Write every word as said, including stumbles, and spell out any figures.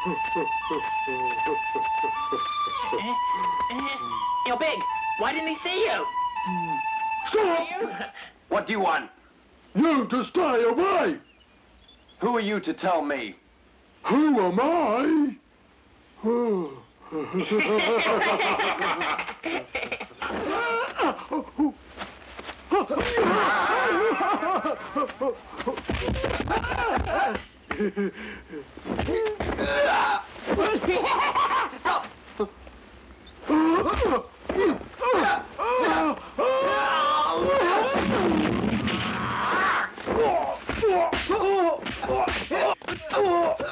Yo, Big, why didn't he see you? Stop! What do you want? You to stay away! Who are you to tell me? Who am I? Stop!